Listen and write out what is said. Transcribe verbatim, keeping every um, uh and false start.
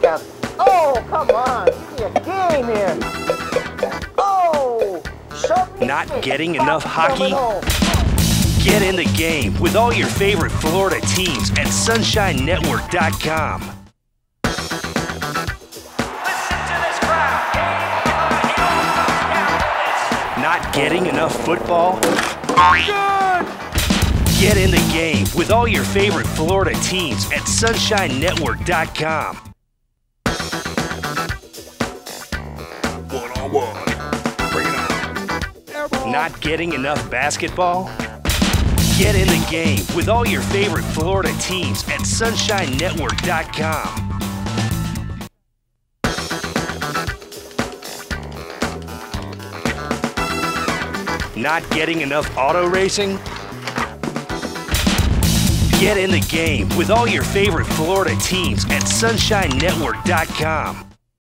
out. Oh, come on. Give me a game here. Oh, show me Not the getting fish. enough hockey? Home. Get in the game with all your favorite Florida teams at sunshine network dot com. Not getting enough football? Good! Get in the game with all your favorite Florida teams at sunshine network dot com. One-on-one. Bring it on. Not getting enough basketball? Get in the game with all your favorite Florida teams at sunshine network dot com. Not getting enough auto racing? Get in the game with all your favorite Florida teams at sunshine network dot com.